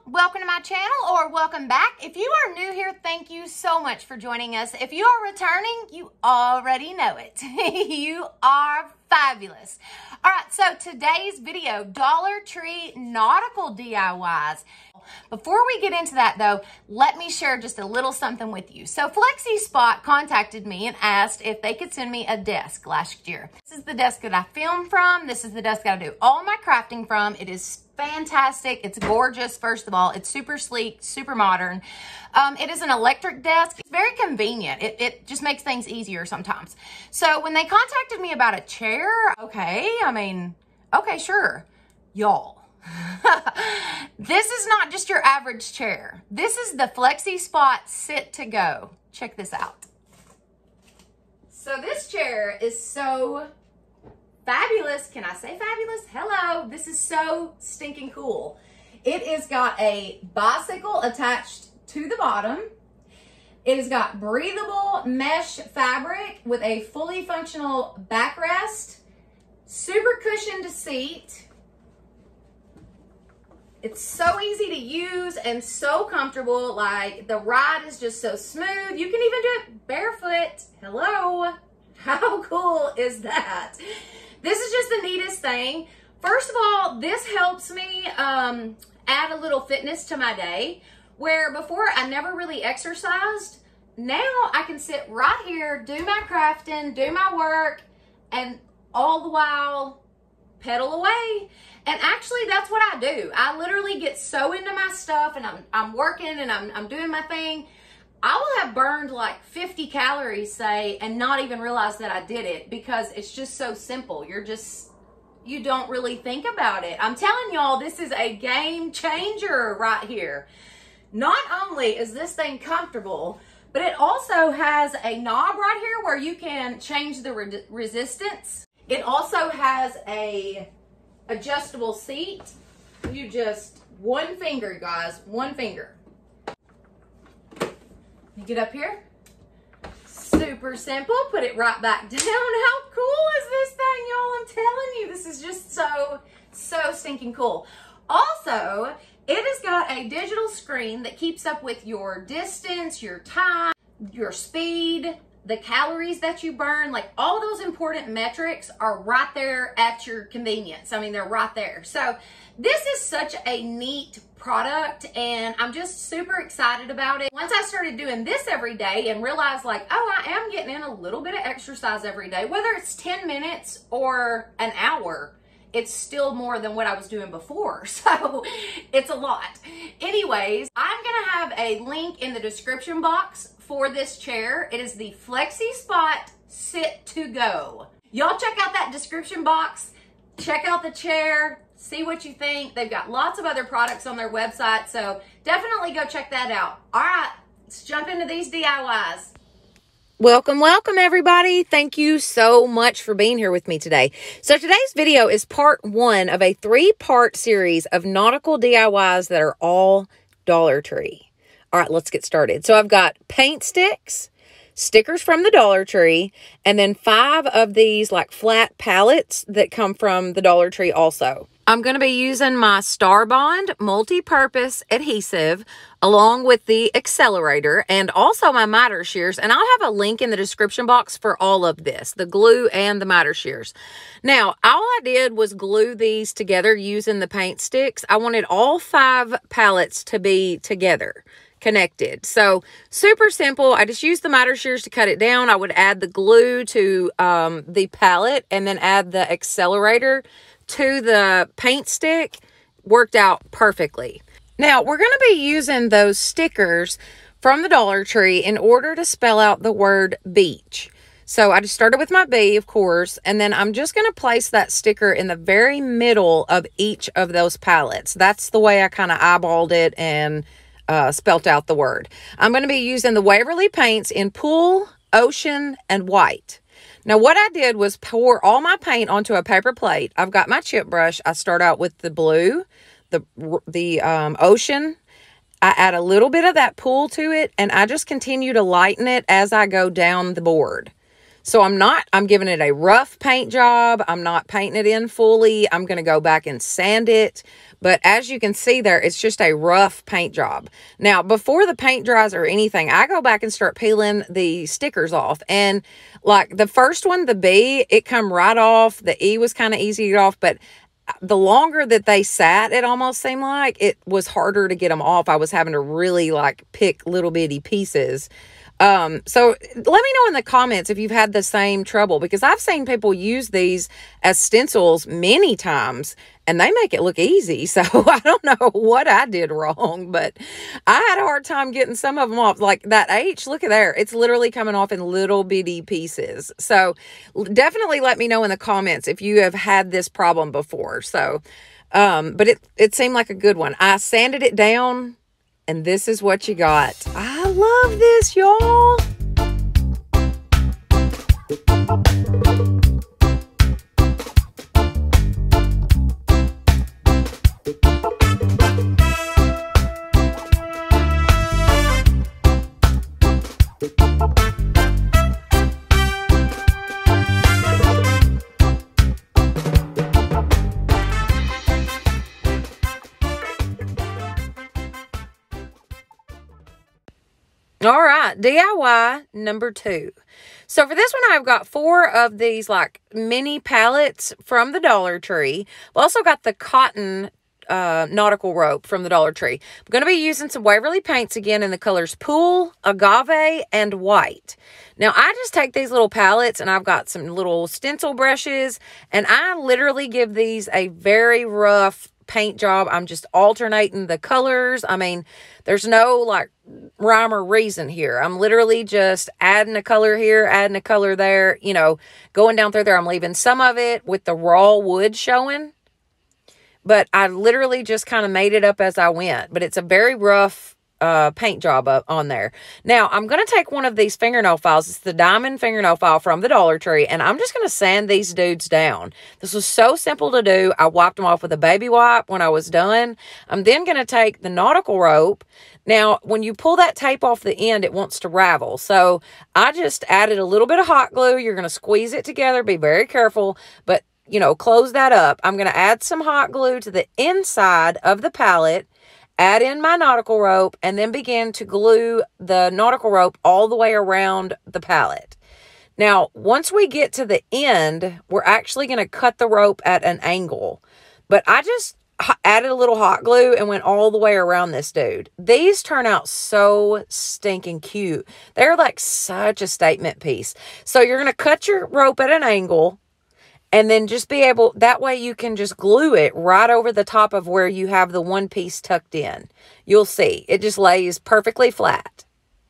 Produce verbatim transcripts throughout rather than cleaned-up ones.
Welcome to my channel, or welcome back. If you are new here, thank you so much for joining us. If you are returning, you already know it. You are fabulous. All right, so today's video, Dollar Tree nautical D I Ys. Before we get into that though, let me share just a little something with you. So Flexi Spot contacted me and asked if they could send me a desk last year. This is the desk that I film from. This is the desk that I do all my crafting from. It is fantastic. It's gorgeous. First of all, it's super sleek, super modern. Um, it is an electric desk. It's very convenient. It, it just makes things easier sometimes. So when they contacted me about a chair, okay, I mean, okay, sure, y'all. This is not just your average chair. This is the Flexi Spot Sit to Go. Check this out. So this chair is so fabulous. Can I say fabulous? Hello. This is so stinking cool. It has got a bicycle attached to the bottom. It has got breathable mesh fabric with a fully functional backrest, super cushioned seat. It's so easy to use and so comfortable. Like, the ride is just so smooth. You can even do it barefoot. Hello. How cool is that? This is just the neatest thing. First of all, this helps me um, add a little fitness to my day, where before I never really exercised. Now I can sit right here, do my crafting, do my work, and all the while pedal away. And actually, that's what I do. I literally get so into my stuff, and I'm, I'm working and I'm, I'm doing my thing. I will have burned like fifty calories, say, and not even realize that I did it, because it's just so simple. You're just, you don't really think about it. I'm telling y'all, this is a game changer right here. Not only is this thing comfortable, but it also has a knob right here where you can change the re resistance. It also has a adjustable seat. You just, one finger, guys, one finger. You get up here, super simple, put it right back down. How cool is this thing, y'all? I'm telling you, this is just so, so stinking cool. Also, it has got a digital screen that keeps up with your distance, your time, your speed, the calories that you burn. Like, all those important metrics are right there at your convenience. I mean, they're right there. So this is such a neat product, and I'm just super excited about it. Once I started doing this every day and realized, like, oh, I am getting in a little bit of exercise every day, whether it's ten minutes or an hour, it's still more than what I was doing before. So it's a lot. Anyways, I'm gonna have a link in the description box for this chair. It is the Flexi Spot Sit to Go. Y'all check out that description box, check out the chair, see what you think. They've got lots of other products on their website, so definitely go check that out. All right, let's jump into these D I Ys. Welcome, welcome everybody. Thank you so much for being here with me today. So today's video is part one of a three-part series of nautical D I Ys that are all Dollar Tree. All right, let's get started. So I've got paint sticks, stickers from the Dollar Tree, and then five of these like flat pallets that come from the Dollar Tree also. I'm going to be using my Starbond multi-purpose adhesive along with the accelerator and also my miter shears. And I'll have a link in the description box for all of this, the glue and the miter shears. Now, all I did was glue these together using the paint sticks. I wanted all five pallets to be together, connected. So super simple. I just used the miter shears to cut it down. I would add the glue to um, the pallet and then add the accelerator to the paint stick. Worked out perfectly. Now we're going to be using those stickers from the Dollar Tree in order to spell out the word beach. So I just started with my B, of course, and then I'm just going to place that sticker in the very middle of each of those pallets. That's the way I kind of eyeballed it and uh, spelt out the word. I'm going to be using the Waverly paints in Pool, Ocean, and White. Now, what I did was pour all my paint onto a paper plate. I've got my chip brush. I start out with the blue, the, the um, ocean. I add a little bit of that pool to it, and I just continue to lighten it as I go down the board. So I'm not, I'm giving it a rough paint job. I'm not painting it in fully. I'm going to go back and sand it. But as you can see there, it's just a rough paint job. Now, before the paint dries or anything, I go back and start peeling the stickers off. And like the first one, the B, it come right off. The E was kind of easy to get off, but the longer that they sat, it almost seemed like it was harder to get them off. I was having to really like pick little bitty pieces. Um, so let me know in the comments if you've had the same trouble, because I've seen people use these as stencils many times and they make it look easy. So I don't know what I did wrong, but I had a hard time getting some of them off. Like that H, look at there. It's literally coming off in little bitty pieces. So definitely let me know in the comments if you have had this problem before. So, um, but it, it seemed like a good one. I sanded it down. And this is what you got. I love this, y'all. All right, D I Y number two. So for this one, I've got four of these like mini palettes from the Dollar Tree. I've also got the cotton uh, nautical rope from the Dollar Tree. I'm going to be using some Waverly paints again in the colors Pool, Agave, and White. Now, I just take these little palettes and I've got some little stencil brushes, and I literally give these a very rough paint job. I'm just alternating the colors. I mean, there's no like rhyme or reason here. I'm literally just adding a color here, adding a color there, you know, going down through there. I'm leaving some of it with the raw wood showing, but I literally just kind of made it up as I went. But it's a very rough uh, paint job up on there. Now, I'm going to take one of these fingernail files. It's the diamond fingernail file from the Dollar Tree, and I'm just going to sand these dudes down. This was so simple to do. I wiped them off with a baby wipe when I was done. I'm then going to take the nautical rope. Now, when you pull that tape off the end, it wants to ravel. So I just added a little bit of hot glue. You're going to squeeze it together. Be very careful, but, you know, close that up. I'm going to add some hot glue to the inside of the palette, add in my nautical rope, and then begin to glue the nautical rope all the way around the palette. Now, once we get to the end, we're actually going to cut the rope at an angle. But I just added a little hot glue and went all the way around this dude. These turn out so stinking cute. They're like such a statement piece. So you're going to cut your rope at an angle, and then just be able, that way you can just glue it right over the top of where you have the one piece tucked in. You'll see, it just lays perfectly flat.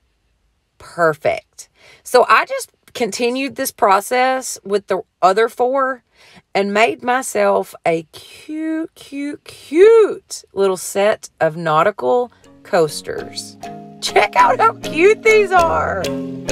Perfect. So I just continued this process with the other four and made myself a cute, cute, cute little set of nautical coasters. Check out how cute these are.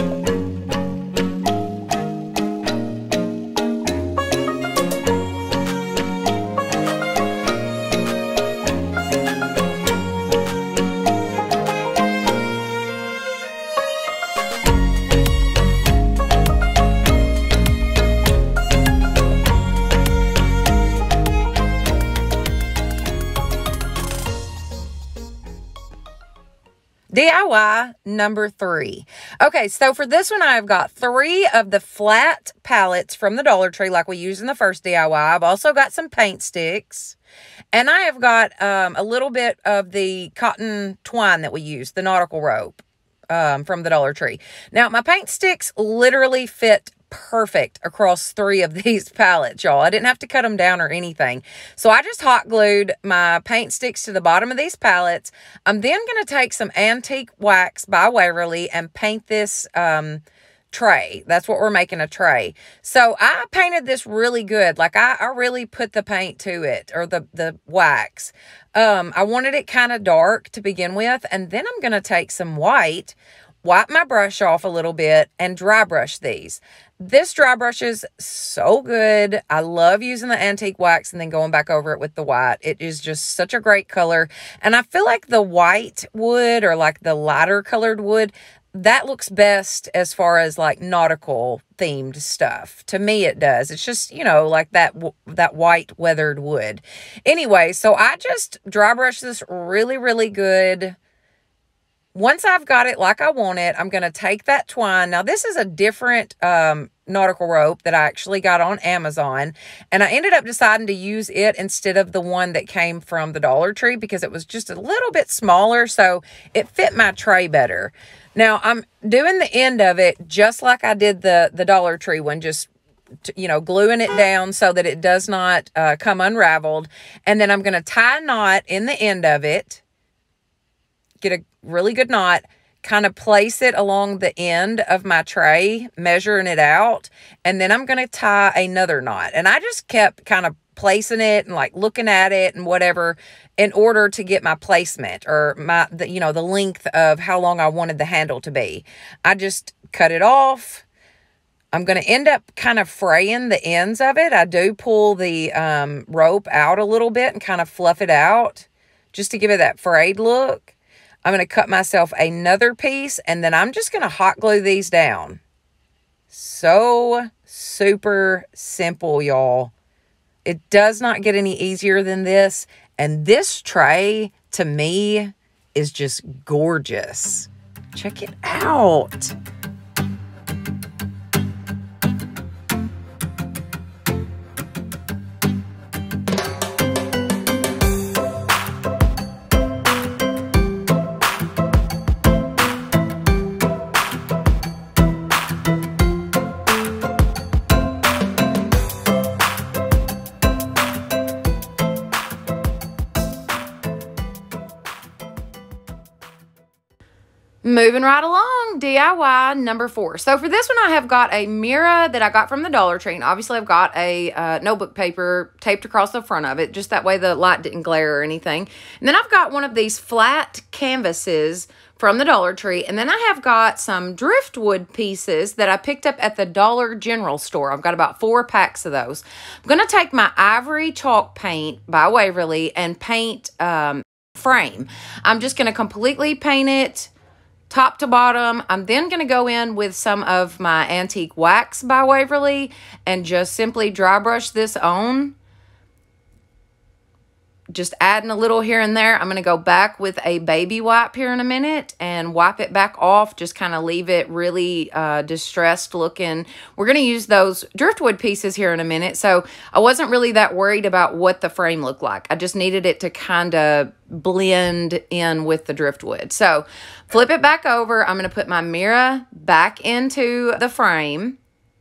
D I Y number three. Okay, so for this one, I've got three of the flat palettes from the Dollar Tree like we used in the first D I Y. I've also got some paint sticks. And I have got um, a little bit of the cotton twine that we used, the nautical rope um, from the Dollar Tree. Now, my paint sticks literally fit perfect across three of these palettes, y'all. I didn't have to cut them down or anything. So I just hot glued my paint sticks to the bottom of these palettes. I'm then going to take some antique wax by Waverly and paint this um, tray. That's what we're making, a tray. So I painted this really good. Like I, I really put the paint to it, or the, the wax. Um, I wanted it kind of dark to begin with. And then I'm going to take some white, wipe my brush off a little bit, and dry brush these. This dry brush is so good. I love using the antique wax and then going back over it with the white. It is just such a great color. And I feel like the white wood, or like the lighter colored wood, that looks best as far as like nautical themed stuff. To me, it does. It's just, you know, like that, that white weathered wood. Anyway, so I just dry brush this really, really good. Once I've got it like I want it, I'm going to take that twine. Now, this is a different um, nautical rope that I actually got on Amazon. And I ended up deciding to use it instead of the one that came from the Dollar Tree because it was just a little bit smaller. So it fit my tray better. Now, I'm doing the end of it just like I did the, the Dollar Tree one, just, you know, gluing it down so that it does not uh, come unraveled. And then I'm going to tie a knot in the end of it. Get a really good knot, kind of place it along the end of my tray, measuring it out, and then I'm going to tie another knot. And I just kept kind of placing it and like looking at it and whatever in order to get my placement or my, the, you know, the length of how long I wanted the handle to be. I just cut it off. I'm going to end up kind of fraying the ends of it. I do pull the um, rope out a little bit and kind of fluff it out just to give it that frayed look. I'm going to cut myself another piece, and then I'm just going to hot glue these down. So super simple, y'all. It does not get any easier than this. And this tray, to me, is just gorgeous. Check it out. Moving right along, D I Y number four. So for this one, I have got a mirror that I got from the Dollar Tree. And obviously, I've got a uh, notebook paper taped across the front of it, just that way the light didn't glare or anything. And then I've got one of these flat canvases from the Dollar Tree. And then I have got some driftwood pieces that I picked up at the Dollar General store. I've got about four packs of those. I'm going to take my ivory chalk paint by Waverly and paint um, frame. I'm just going to completely paint it top to bottom. I'm then going to go in with some of my antique wax by Waverly and just simply dry brush this on. Just adding a little here and there. I'm going to go back with a baby wipe here in a minute and wipe it back off. Just kind of leave it really uh, distressed looking. We're going to use those driftwood pieces here in a minute. So I wasn't really that worried about what the frame looked like. I just needed it to kind of blend in with the driftwood. So flip it back over. I'm going to put my mirror back into the frame.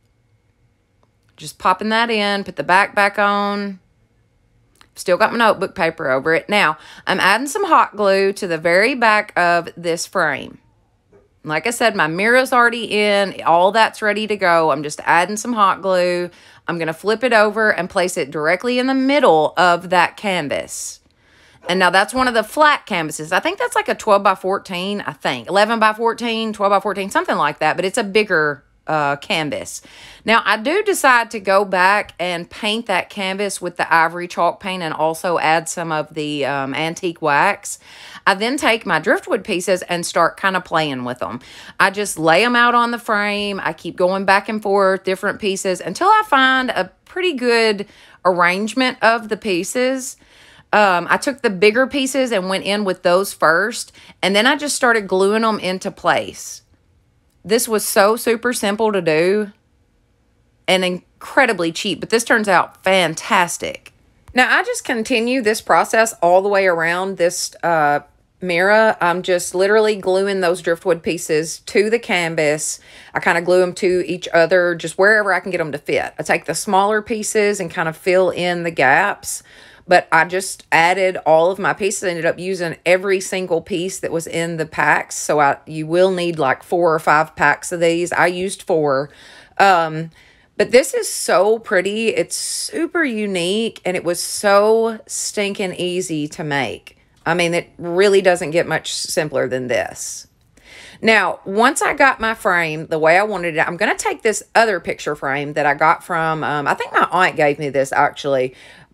Just popping that in. Put the back back on. Still got my notebook paper over it. Now, I'm adding some hot glue to the very back of this frame. Like I said, my mirror's already in. All that's ready to go. I'm just adding some hot glue. I'm going to flip it over and place it directly in the middle of that canvas. And now that's one of the flat canvases. I think that's like a twelve by fourteen, I think. eleven by fourteen, twelve by fourteen, something like that. But it's a bigger uh, canvas. Now, I do decide to go back and paint that canvas with the ivory chalk paint and also add some of the um, antique wax. I then take my driftwood pieces and start kind of playing with them. I just lay them out on the frame. I keep going back and forth, different pieces, until I find a pretty good arrangement of the pieces. Um, I took the bigger pieces and went in with those first, and then I just started gluing them into place. This was so super simple to do and incredibly cheap, but this turns out fantastic. Now, I just continue this process all the way around this uh, mirror. I'm just literally gluing those driftwood pieces to the canvas. I kind of glue them to each other, just wherever I can get them to fit. I take the smaller pieces and kind of fill in the gaps. But I just added all of my pieces. I ended up using every single piece that was in the packs. So I, you will need like four or five packs of these. I used four. Um, but this is so pretty. It's super unique. And it was so stinking easy to make. I mean, it really doesn't get much simpler than this. Now, once I got my frame the way I wanted it, I'm going to take this other picture frame that I got from, um, I think my aunt gave me this actually.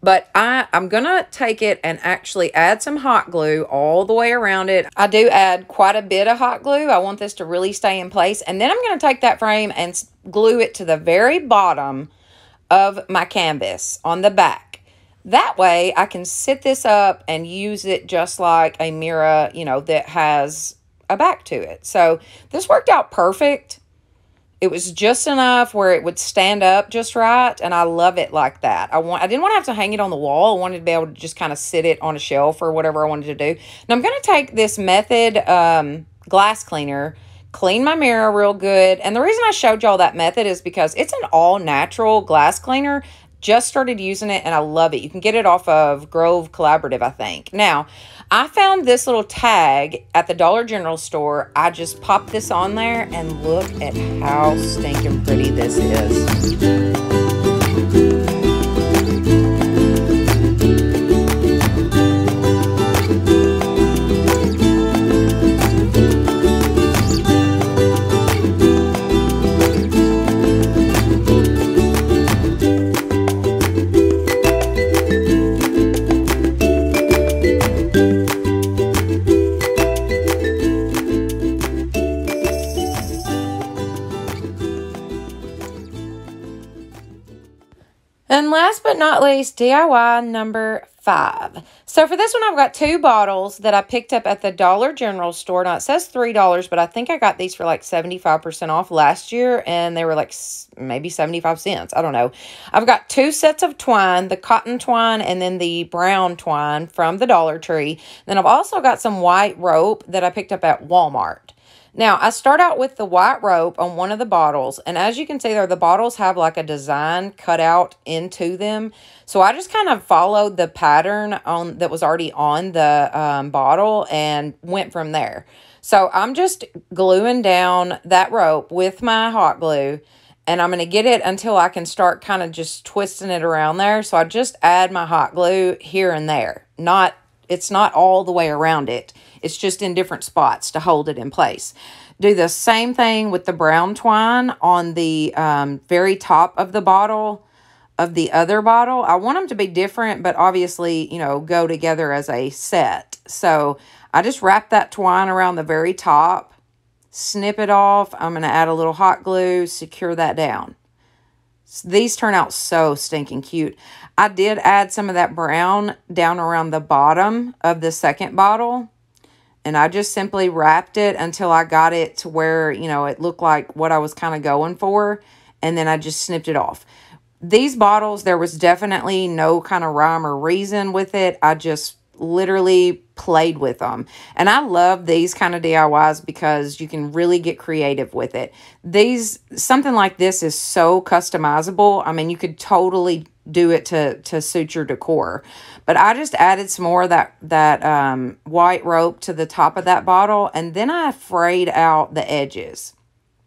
But I, I'm going to take it and actually add some hot glue all the way around it. I do add quite a bit of hot glue. I want this to really stay in place. And then I'm going to take that frame and glue it to the very bottom of my canvas on the back. That way I can sit this up and use it just like a mirror, you know, that has a back to it. So this worked out perfect. It was just enough where it would stand up just right, and I love it like that. I want I didn't want to have to hang it on the wall. I wanted to be able to just kind of sit it on a shelf or whatever I wanted to do. Now I'm going to take this Method um, glass cleaner, clean my mirror real good. And the reason I showed y'all that method is because it's an all-natural glass cleaner. Just started using it, and I love it. You can get it off of Grove Collaborative, I think. Now, I found this little tag at the Dollar General store. I just popped this on there, and look at how stinking pretty this is. And last but not least, D I Y number five. So for this one, I've got two bottles that I picked up at the Dollar General store. Now, it says three dollars, but I think I got these for like seventy-five percent off last year, and they were like maybe seventy-five cents. I don't know. I've got two sets of twine, the cotton twine and then the brown twine from the Dollar Tree. Then I've also got some white rope that I picked up at Walmart. Now, I start out with the white rope on one of the bottles, and as you can see there, the bottles have like a design cut out into them. So I just kind of followed the pattern on that was already on the um, bottle and went from there. So I'm just gluing down that rope with my hot glue, and I'm going to get it until I can start kind of just twisting it around there. So I just add my hot glue here and there. Not, it's not all the way around it. It's just in different spots to hold it in place. Do the same thing with the brown twine on the um, very top of the bottle of the other bottle. I want them to be different, but obviously, you know, go together as a set. So I just wrap that twine around the very top, snip it off. I'm going to add a little hot glue, secure that down. These turn out so stinking cute. I did add some of that brown down around the bottom of the second bottle. And I just simply wrapped it until I got it to where, you know, it looked like what I was kind of going for. And then I just snipped it off. These bottles, there was definitely no kind of rhyme or reason with it. I just literally played with them. And I love these kind of D I Ys because you can really get creative with it. These, something like this is so customizable. I mean, you could totally do it to, to suit your decor. But I just added some more of that, that um, white rope to the top of that bottle. And then I frayed out the edges.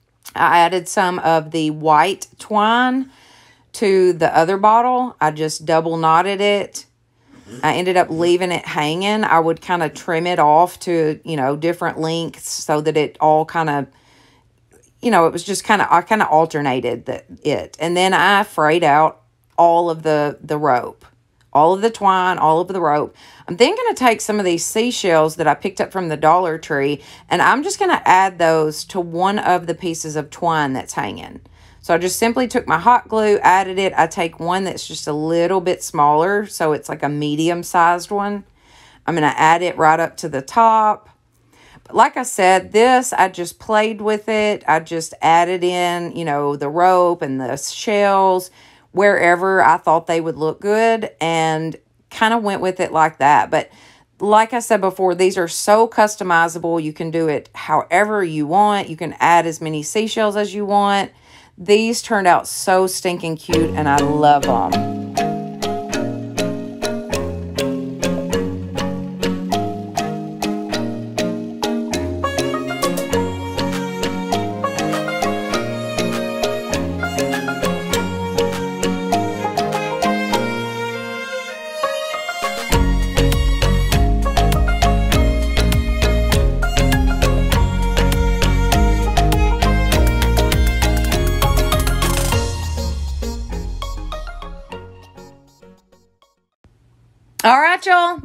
I added some of the white twine to the other bottle. I just double knotted it. I ended up leaving it hanging. I would kind of trim it off to, you know, different lengths so that it all kind of, you know, it was just kind of, I kind of alternated the, it. And then I frayed out all of the, the rope, all of the twine, all of the rope. I'm then going to take some of these seashells that I picked up from the Dollar Tree, and I'm just going to add those to one of the pieces of twine that's hanging. So I just simply took my hot glue, added it. I take one that's just a little bit smaller, so it's like a medium-sized one. I'm going to add it right up to the top. But like I said, this, I just played with it. I just added in, you know, the rope and the shells wherever I thought they would look good, and kind of went with it like that. But like I said before, these are so customizable. You can do it however you want. You can add as many seashells as you want. These turned out so stinking cute, and I love them.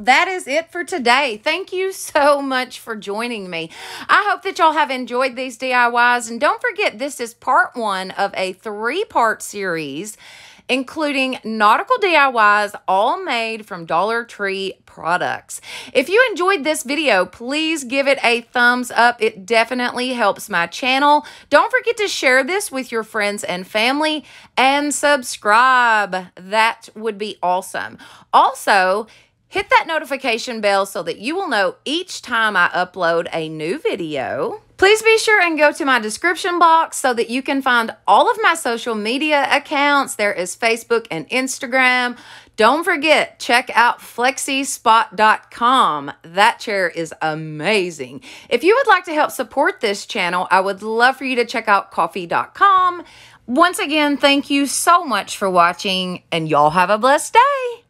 that is it for today. Thank you so much for joining me. I hope that y'all have enjoyed these D I Ys. And don't forget, this is part one of a three-part series, including nautical D I Ys, all made from Dollar Tree products. If you enjoyed this video, please give it a thumbs up. It definitely helps my channel. Don't forget to share this with your friends and family and subscribe. That would be awesome. Also, hit that notification bell so that you will know each time I upload a new video. Please be sure and go to my description box so that you can find all of my social media accounts. There is Facebook and Instagram. Don't forget, check out flexi spot dot com. That chair is amazing. If you would like to help support this channel, I would love for you to check out ko-fi dot com. Once again, thank you so much for watching, and y'all have a blessed day.